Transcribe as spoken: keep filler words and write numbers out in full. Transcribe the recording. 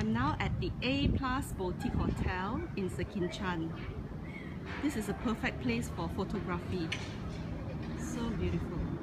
am now at the A plus Boutique Hotel in Sekinchan. This is a perfect place for photography. So beautiful.